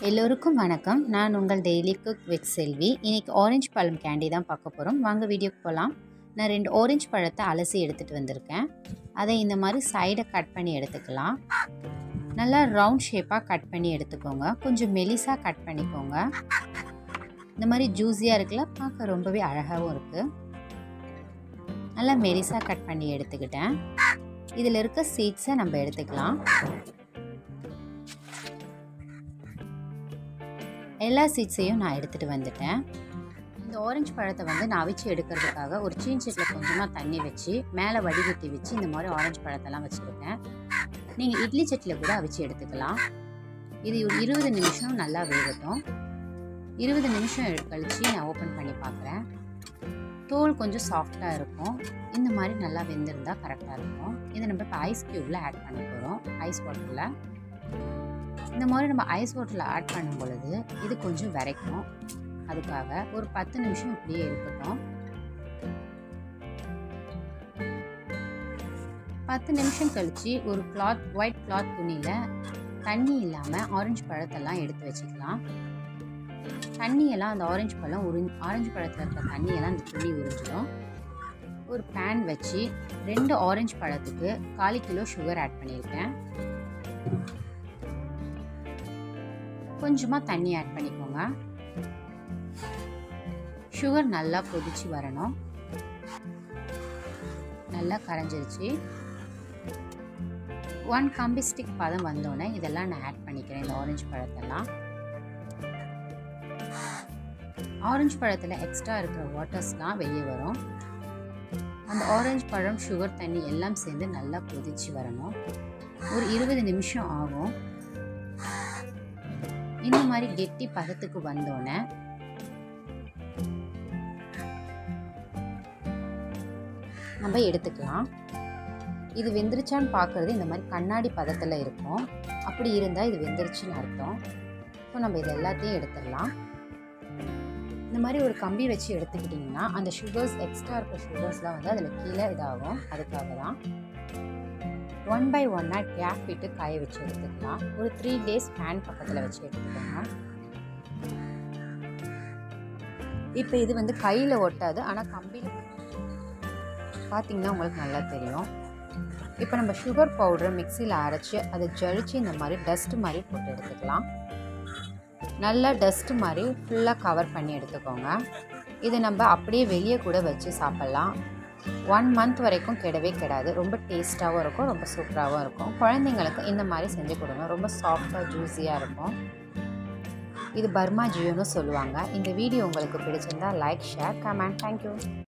எல்லோருக்கும் வணக்கம். நான் உங்கள் டெய்லி குக் வித் செல்வி. இன்றைக்கி ஆரஞ்சு பழம் கேண்டி தான் பார்க்க போகிறோம். வாங்க வீடியோக்கு போகலாம். நான் 2 ஆரஞ்சு பழத்தை அலசி எடுத்துகிட்டு வந்திருக்கேன். அதை இந்த மாதிரி சைடை கட் பண்ணி எடுத்துக்கலாம். நல்லா ரவுண்ட் ஷேப்பாக கட் பண்ணி எடுத்துக்கோங்க. கொஞ்சம் மெலிசாக கட் பண்ணிக்கோங்க. இந்த மாதிரி ஜூஸியாக இருக்குல்ல, பார்க்க ரொம்பவே அழகாகவும் இருக்குது. நல்லா மெலிசாக கட் பண்ணி எடுத்துக்கிட்டேன். இதில் இருக்க சீட்ஸை நம்ம எடுத்துக்கலாம். எல்லா சீட்ஸையும் நான் எடுத்துகிட்டு வந்துட்டேன். இந்த ஆரஞ்சு பழத்தை நான் அவிச்சு எடுக்கிறதுக்காக ஒரு சீன்செட்டில் கொஞ்சமாக தண்ணி வச்சு மேலே வடிகட்டி வச்சு இந்த மாதிரி ஆரஞ்சு பழத்தெல்லாம் வச்சுருக்கேன். நீங்கள் இட்லி சட்டியில் கூட அவிச்சு எடுத்துக்கலாம். இது ஒரு 20 நிமிஷம் நல்லா வேகட்டும். 20 நிமிஷம் கழித்து நான் ஓப்பன் பண்ணி பார்க்குறேன். தோல் கொஞ்சம் சாஃப்டாக இருக்கும். இந்த மாதிரி நல்லா வெந்திருந்தால் கரெக்டாக இருக்கும். இதை நம்ம இப்போ ஐஸ் க்யூப்பில் ஆட் பண்ண போகிறோம். ஐஸ் வாட்டரில் இந்த மாதிரி நம்ம ஐஸ் வாட்டரில் ஆட் பண்ணும் பொழுது இது கொஞ்சம் விரைக்கும். அதுக்காக ஒரு 10 நிமிஷம் இப்படியே இருக்கட்டும். 10 நிமிஷம் கழித்து ஒரு ஒயிட் கிளாத் துணியில் தண்ணி இல்லாமல் ஆரஞ்சு பழத்தெல்லாம் எடுத்து வச்சுக்கலாம். தண்ணியெல்லாம் அந்த ஆரஞ்சு பழத்தில் இருக்கிற தண்ணியெல்லாம் அந்த துணி உறிஞ்சிடும். ஒரு பேன் வச்சு 2 ஆரஞ்சு பழத்துக்கு 1/4 கிலோ சுகர் ஆட் பண்ணியிருக்கேன். கொஞ்சமாக தண்ணி ஆட் பண்ணிக்கோங்க. சுகர் நல்லா கொதிச்சு வரணும். நல்லா கரைஞ்சிருச்சு. 1 கம்பி ஸ்டிக் பதம் வந்தோடனே இதெல்லாம் நான் ஆட் பண்ணிக்கிறேன். இந்த ஆரஞ்சு பழத்தெல்லாம் ஆரஞ்சு பழத்தில் எக்ஸ்ட்ரா இருக்கிற வாட்டர்ஸ்லாம் வெளியே வரும். அந்த ஆரஞ்சு பழம் சுகர் தண்ணி எல்லாம் சேர்ந்து நல்லா கொதிச்சு வரணும். ஒரு 20 நிமிஷம் ஆகும். இந்த மாதிரி கெட்டி பதத்துக்கு வந்தோடனே நம்ம எடுத்துக்கலாம். இது வெந்துருச்சான்னு பார்க்குறது இந்த மாதிரி கண்ணாடி பதத்தில் இருக்கும். அப்படி இருந்தால் இது வெந்துருச்சுன்னு அர்த்தம். ஸோ நம்ம இது எல்லாத்தையும் எடுத்துடலாம். இந்த மாதிரி ஒரு கம்பி வச்சு எடுத்துக்கிட்டிங்கன்னா அந்த சுகர்ஸ் எக்ஸ்ட்ரா இருக்கிற சுகர்ஸ்லாம் அதில் கீழே இதாகும். அதுக்காக தான் 1 by 1 கேப் விட்டு காய வச்சு எடுத்துக்கலாம். ஒரு 3 days ஃபேன் பக்கத்தில் வச்சு எடுத்துக்கோங்க. இப்போ இது கையில் ஒட்டாது, ஆனால் கம்பியில் பார்த்தீங்கன்னா உங்களுக்கு நல்லா தெரியும். இப்போ நம்ம சுகர் பவுடரை மிக்சியில் அரைச்சி அதை ஜலிச்சு இந்த மாதிரி டஸ்ட் மாதிரி போட்டு எடுத்துக்கலாம். நல்லா டஸ்ட் மாதிரி ஃபுல்லாக கவர் பண்ணி எடுத்துக்கோங்க. இதை நம்ம அப்படியே வெளியே கூட வச்சு சாப்பிட்லாம். 1 month வரைக்கும் கெடவே கெடாது. ரொம்ப டேஸ்ட்டாகவும் இருக்கும், ரொம்ப சூப்பராகவும் இருக்கும். குழந்தைங்களுக்கு இந்த மாதிரி செஞ்சு கொடுங்க. ரொம்ப சாஃப்டாக ஜூஸியாக இருக்கும். இது பர்மா ஜியோன்னு சொல்லுவாங்க. இந்த வீடியோ உங்களுக்கு பிடிச்சிருந்தா லைக், ஷேர், கமெண்ட். தேங்க்யூ.